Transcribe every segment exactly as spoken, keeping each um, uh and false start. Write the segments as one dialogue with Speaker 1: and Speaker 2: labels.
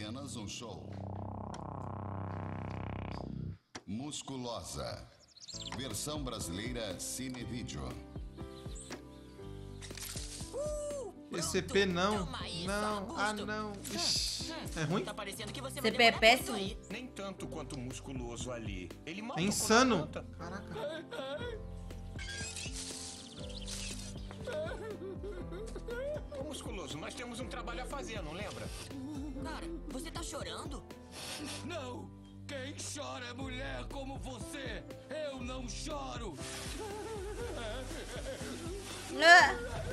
Speaker 1: apenas um show. Musculosa. Versão brasileira Cinevídeo.
Speaker 2: Esse C P não. Não. Ah, não. Ixi. É ruim?
Speaker 3: Tá parecendo que você
Speaker 4: C P é péssimo.
Speaker 5: Nem tanto quanto o musculoso ali. Ele mal
Speaker 2: É
Speaker 5: tocou
Speaker 2: insano.
Speaker 5: na conta.
Speaker 2: Caraca.
Speaker 5: Ô, musculoso, nós temos um trabalho a fazer, não lembra?
Speaker 3: Cara, você tá chorando?
Speaker 6: Não! Quem chora é mulher como você! Eu não choro!
Speaker 4: Ah,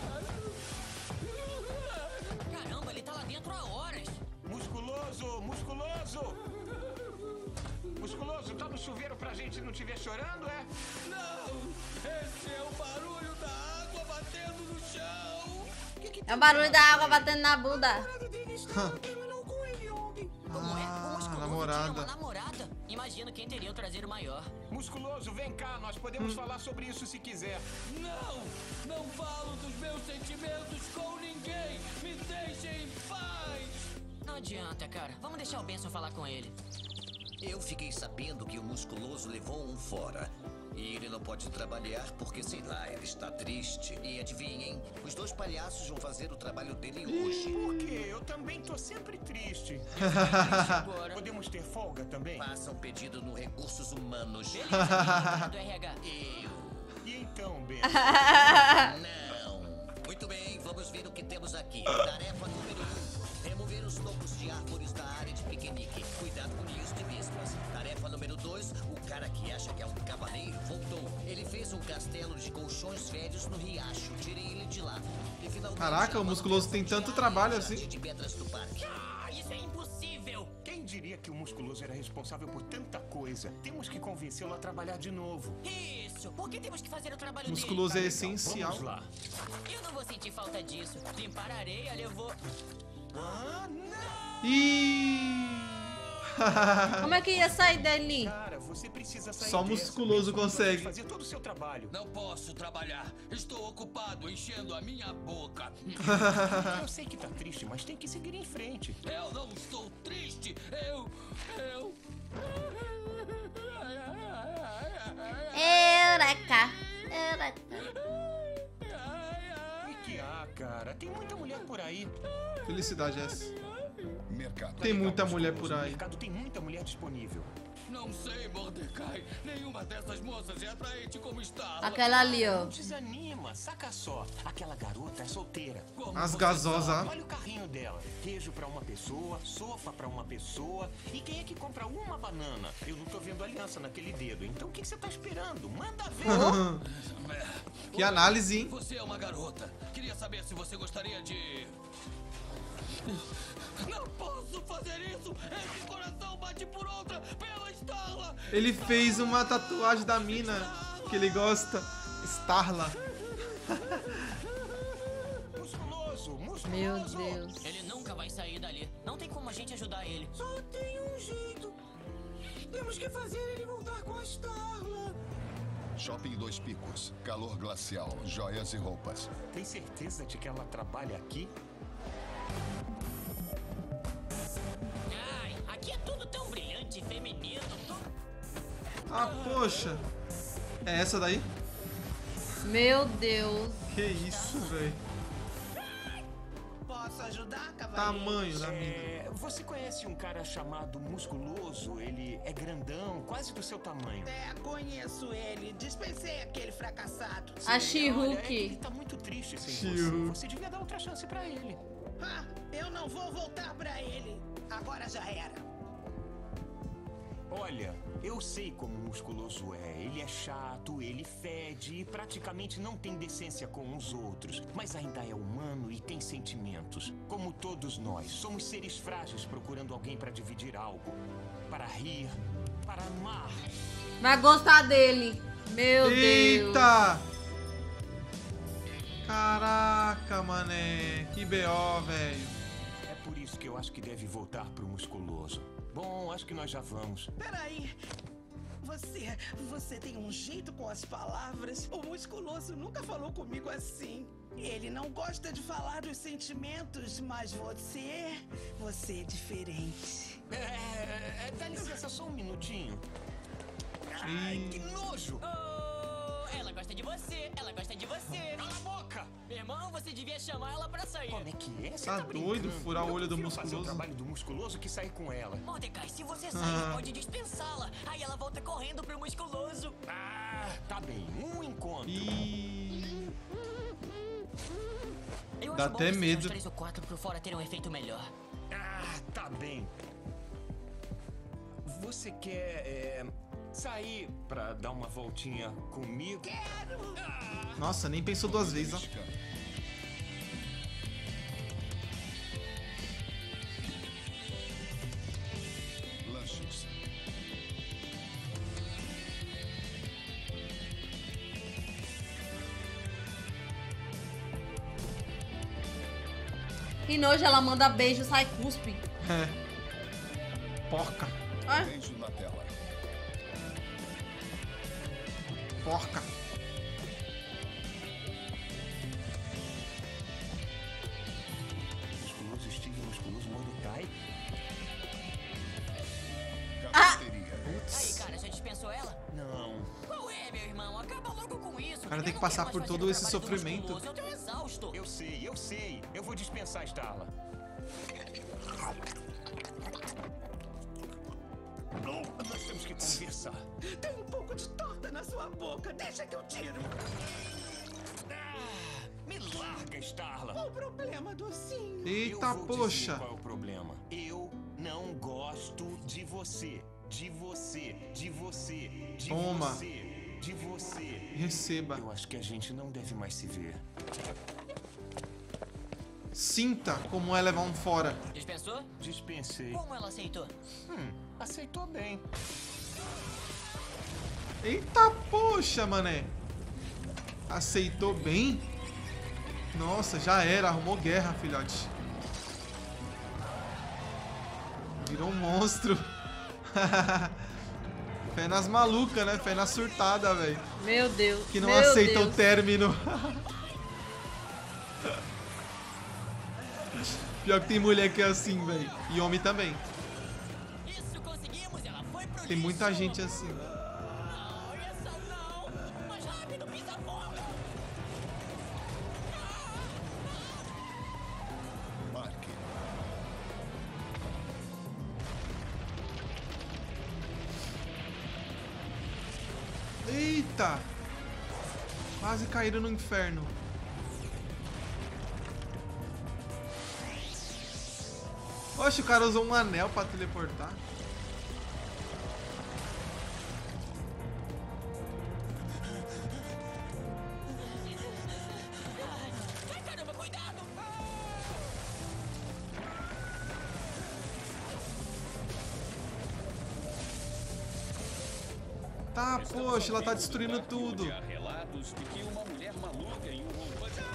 Speaker 3: Caramba, ele tá lá dentro há horas.
Speaker 5: Musculoso, musculoso! Musculoso, tá no chuveiro pra gente não te ver chorando, é?
Speaker 6: Não! Esse é o barulho da água batendo no chão!
Speaker 4: é o barulho da água batendo na bunda.
Speaker 3: Como é? O
Speaker 2: Ah,
Speaker 3: musculoso tinha uma
Speaker 2: namorada.
Speaker 3: namorada? Imagino quem teria o traseiro maior.
Speaker 5: Musculoso, vem cá, nós podemos falar sobre isso se quiser.
Speaker 6: Não! Não falo dos meus sentimentos com ninguém! Me deixem em paz!
Speaker 3: Não adianta, cara. Vamos deixar o Benson falar com ele.
Speaker 7: Eu fiquei sabendo que o musculoso levou um fora. E ele não pode trabalhar porque, sei lá, ele está triste. E adivinhem, os dois palhaços vão fazer o trabalho dele hoje.
Speaker 5: Por quê? Eu também tô sempre triste.
Speaker 3: Agora.
Speaker 5: Podemos ter folga também?
Speaker 7: Faça um pedido no Recursos Humanos.
Speaker 3: Beleza, do R H.
Speaker 7: Eu...
Speaker 5: E então, Ben?
Speaker 7: Não. Muito bem, vamos ver o que temos aqui. Tarefa número um. Remover os tocos de árvores da área de piquenique. Cuidado com ninhos de vespas. Tarefa número dois. O cara que acha que é um cavaleiro voltou. Ele fez um castelo de colchões velhos no riacho. Tirei ele de lá. E finalmente,
Speaker 2: Caraca, o musculoso tem tanto trabalho assim.
Speaker 7: de pedras do parque.
Speaker 3: Ah, isso é impossível.
Speaker 5: Quem diria que o musculoso era responsável por tanta coisa? Temos que convencê-lo a trabalhar de novo.
Speaker 3: Isso. Por que temos que fazer o trabalho
Speaker 2: Musculoso é
Speaker 5: Então,
Speaker 2: essencial.
Speaker 5: vamos lá.
Speaker 3: dele? Eu não vou sentir falta disso. Limpar a areia levou...
Speaker 5: Ah, não!
Speaker 2: Ih!
Speaker 4: Como é que ia sair dali?
Speaker 5: Cara, você precisa sair
Speaker 2: Só
Speaker 5: dessa.
Speaker 2: musculoso
Speaker 5: Benson
Speaker 2: consegue.
Speaker 5: vai fazer todo o seu trabalho.
Speaker 6: Não posso trabalhar! Estou ocupado enchendo a minha boca!
Speaker 5: Eu sei que tá triste, mas tem que seguir em frente.
Speaker 6: Eu não estou triste! Eu. Eu.
Speaker 4: Eureka! Eureka!
Speaker 5: E que ah, cara, tem muita mulher por aí.
Speaker 2: Felicidade essa.
Speaker 1: Mercado.
Speaker 2: Tem muita
Speaker 5: Musculoso,
Speaker 2: mulher por
Speaker 5: No
Speaker 2: aí.
Speaker 5: mercado tem muita mulher disponível.
Speaker 6: Não sei, Mordecai. Nenhuma dessas moças é atraente como está.
Speaker 4: Aquela ali, ó.
Speaker 5: Não desanima, saca só. Aquela garota é solteira.
Speaker 6: Como
Speaker 2: As
Speaker 6: você
Speaker 2: gasosas.
Speaker 5: Olha o carrinho dela. Queijo pra uma pessoa, sopa pra uma pessoa. E quem é que compra uma banana? Eu não tô vendo aliança naquele dedo. Então o que que você tá esperando? Manda ver.
Speaker 2: Que análise, hein?
Speaker 6: Você é uma garota. Queria saber se você gostaria de... Não posso fazer isso! Esse coração bate por outra pela Starla!
Speaker 2: Ele fez uma tatuagem da mina que ele gosta. Starla.
Speaker 5: Musculoso, musculoso.
Speaker 4: Meu Deus.
Speaker 3: Ele nunca vai sair dali. Não tem como a gente ajudar ele.
Speaker 8: Só tem um jeito. Temos que fazer ele voltar com a Starla.
Speaker 1: Shopping Dois Picos. Calor glacial. Joias e roupas.
Speaker 5: Tem certeza de que ela trabalha aqui?
Speaker 3: Ai, aqui é tudo tão brilhante e feminino. Tô...
Speaker 2: Ah, poxa. É essa daí?
Speaker 4: Meu Deus.
Speaker 2: Que isso, velho.
Speaker 8: Posso ajudar, cavaleiro?
Speaker 2: Tamanho da mina.
Speaker 5: É, você conhece um cara chamado Musculoso? Ele é grandão, quase do seu tamanho.
Speaker 8: É, conheço ele. Dispensei aquele fracassado.
Speaker 4: A
Speaker 5: Olha, é que ele
Speaker 4: She-Hulk.
Speaker 5: tá muito triste sem
Speaker 2: She-Hulk.
Speaker 5: você. Você devia dar outra chance pra ele.
Speaker 8: Ah, eu não vou voltar pra ele. Agora já era.
Speaker 5: Olha, eu sei como o Musculoso é. Ele é chato, ele fede e praticamente não tem decência com os outros. Mas ainda é humano e tem sentimentos. Como todos nós, somos seres frágeis procurando alguém pra dividir algo. Para rir, para amar.
Speaker 4: Vai gostar dele. Meu Deus.
Speaker 2: Eita! Caraca, mané. Que B O, velho.
Speaker 5: É por isso que eu acho que deve voltar pro Musculoso. Bom, acho que nós já vamos.
Speaker 8: Peraí. Você, você tem um jeito com as palavras. O Musculoso nunca falou comigo assim. Ele não gosta de falar dos sentimentos, mas você... Você é diferente.
Speaker 5: É, é, dá licença só um minutinho. Ai, que nojo!
Speaker 3: Oh, ela gosta de você, ela gosta de você.
Speaker 5: Cala a boca!
Speaker 3: Meu irmão, você devia chamar ela pra sair.
Speaker 5: Como é que é? Você
Speaker 2: Tá doido
Speaker 5: brincando?
Speaker 2: furar o
Speaker 5: Eu
Speaker 2: olho do
Speaker 5: prefiro fazer o
Speaker 2: musculoso?
Speaker 5: trabalho do musculoso que sair com ela.
Speaker 3: Mordecai, se você sair,
Speaker 2: Ah.
Speaker 3: pode dispensá-la. Aí ela volta correndo pro musculoso.
Speaker 5: Ah, tá bem. Um encontro.
Speaker 2: Ih,
Speaker 3: Eu
Speaker 2: Dá
Speaker 3: acho bom
Speaker 2: até
Speaker 3: que sejam
Speaker 2: medo.
Speaker 3: uns três ou quatro pro fora ter um efeito melhor.
Speaker 5: Ah, tá bem. Você quer é, sair pra dar uma voltinha comigo?
Speaker 2: nossa, nem pensou duas vezes, ó.
Speaker 1: Beliscando. Lanches.
Speaker 4: Que nojo, ela manda beijo, sai cuspe.
Speaker 2: É. Porca,
Speaker 4: Ah,
Speaker 1: Beijo na tela.
Speaker 2: porca.
Speaker 5: Musculoso Steve, musculoso Mordecai.
Speaker 1: Cafeteria.
Speaker 3: Aí, cara, já dispensou ela?
Speaker 5: Não.
Speaker 3: Qual é, meu irmão? Acaba logo com isso.
Speaker 2: O cara tem
Speaker 3: Eu
Speaker 2: que
Speaker 3: não
Speaker 2: passar
Speaker 3: quero
Speaker 2: por
Speaker 3: mais fazer
Speaker 2: todo
Speaker 3: o
Speaker 2: esse
Speaker 3: trabalho do
Speaker 2: sofrimento.
Speaker 3: musculoso, Eu tô exausto.
Speaker 5: Eu sei, eu sei. Eu vou dispensar a Starla. Nós temos que conversar.
Speaker 8: Tem um pouco de torta na sua boca. Deixa que eu tiro.
Speaker 5: Ah, me larga, Starla.
Speaker 8: Qual o problema, docinho?
Speaker 2: Eita,
Speaker 5: eu vou
Speaker 2: poxa.
Speaker 5: dizer qual é o problema. Eu não gosto de você. De você. De você. De
Speaker 2: Toma.
Speaker 5: você. De você.
Speaker 2: Receba.
Speaker 5: Eu acho que a gente não deve mais se ver.
Speaker 2: Sinta como é levar um fora.
Speaker 3: Dispensou?
Speaker 5: Dispensei.
Speaker 3: Como ela aceitou?
Speaker 5: Hum, aceitou bem.
Speaker 2: Eita, poxa, mané. Aceitou bem? Nossa, já era. Arrumou guerra, filhote. Virou um monstro. Fé nas malucas, né? Fé na surtada, velho.
Speaker 4: meu Deus.
Speaker 2: Que não
Speaker 4: meu
Speaker 2: aceita
Speaker 4: Deus.
Speaker 2: o término. Pior que tem mulher que é assim, velho. E homem também.
Speaker 3: Isso, conseguimos. Ela foi pro
Speaker 2: Tem muita
Speaker 3: lixo.
Speaker 2: gente assim.
Speaker 3: Não, essa não. Mais rápido, pisa fora.
Speaker 1: Marque.
Speaker 2: Eita! Quase caíram no inferno. Oxe, o cara usou um anel pra teleportar.
Speaker 3: Ai, caramba, cuidado.
Speaker 2: Tá, poxa, ela tá destruindo tudo.
Speaker 6: Há relatos de que uma mulher maluca em um robô de...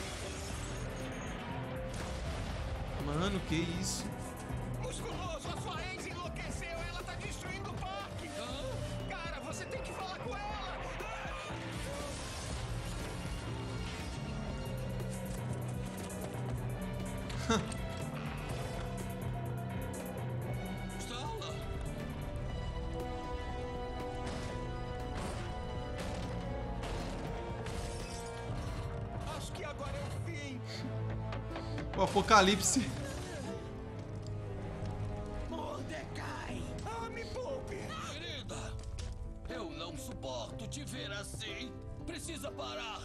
Speaker 2: Mano, que isso?
Speaker 5: Musculoso, a sua ex enlouqueceu. Ela tá destruindo o parque. Cara, você tem que falar com ela.
Speaker 6: Starla?
Speaker 5: Acho que agora é o fim.
Speaker 2: O apocalipse.
Speaker 8: Mordecai.
Speaker 5: Ah, me poupe.
Speaker 6: Querida, eu não suporto te ver assim. Precisa parar.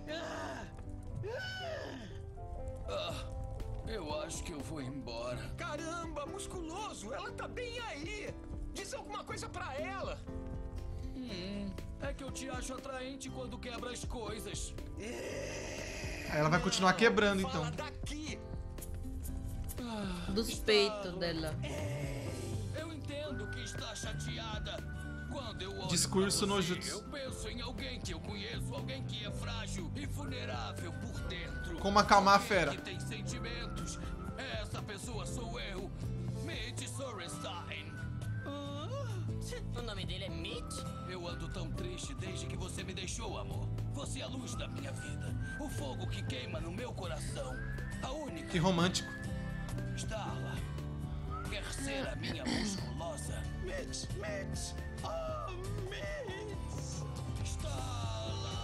Speaker 6: Ah, eu acho que eu vou embora.
Speaker 5: Caramba, musculoso. Ela tá bem aí. Diz alguma coisa pra ela.
Speaker 6: Hum, é que eu te acho atraente quando quebra as coisas.
Speaker 2: Aí ela vai continuar quebrando, então.
Speaker 5: Fala daqui.
Speaker 6: Ah,
Speaker 4: Dos
Speaker 6: Starla,
Speaker 4: peitos dela.
Speaker 6: Eu entendo que está chateada. Quando eu olho
Speaker 2: Discurso
Speaker 6: pra
Speaker 2: no
Speaker 6: você,
Speaker 2: jutsu.
Speaker 6: eu penso em alguém que eu conheço, alguém que é frágil e vulnerável por dentro.
Speaker 2: Como acalmar a
Speaker 6: Alguém
Speaker 2: fera.
Speaker 6: que tem sentimentos. Essa pessoa sou eu, Mitch Sorenstein.
Speaker 3: O nome dele é Mitch?
Speaker 6: Eu ando tão triste desde que você me deixou, amor. Você é a luz da minha vida. O fogo que queima no meu coração. A única.
Speaker 2: Que romântico.
Speaker 6: Starla. Quer ser a minha musculosa?
Speaker 8: Mitch, Mitch. Oh, Mitch.
Speaker 6: Starla.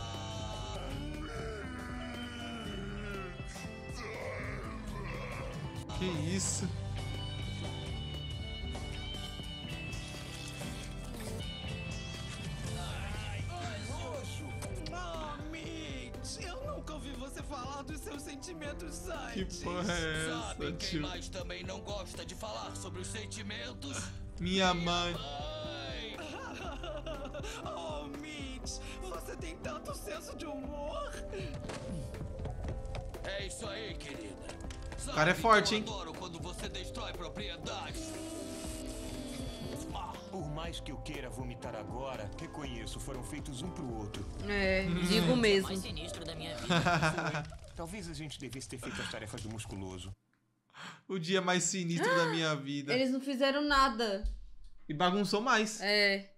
Speaker 2: Que isso?
Speaker 8: Oh, Mitch. Eu nunca ouvi você falar dos seus sentimentos
Speaker 2: Que
Speaker 8: antes.
Speaker 2: porra é
Speaker 6: Sabe
Speaker 2: essa,
Speaker 6: quem
Speaker 2: tio?
Speaker 6: mais também não gosta de falar sobre os sentimentos?
Speaker 2: Minha mãe.
Speaker 6: Mãe.
Speaker 8: Oh, Mitch. Você tem tanto senso de humor.
Speaker 6: É isso aí, querida. Sabe,
Speaker 2: cara é forte,
Speaker 6: eu
Speaker 2: hein?
Speaker 6: adoro quando você destrói propriedades.
Speaker 5: Por mais que eu queira vomitar agora, reconheço, foram feitos um pro outro.
Speaker 4: É, digo
Speaker 3: O
Speaker 4: mesmo.
Speaker 3: mais sinistro da minha vida.
Speaker 5: Talvez a gente devesse ter feito as tarefas do musculoso.
Speaker 2: O dia mais sinistro da minha vida.
Speaker 4: Eles não fizeram nada.
Speaker 2: E bagunçou mais.
Speaker 4: É.